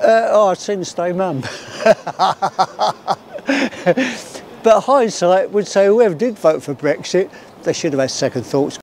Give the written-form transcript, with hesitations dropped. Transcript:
Oh, I'd seen stay mum. But hindsight would say whoever did vote for Brexit, they should have had second thoughts.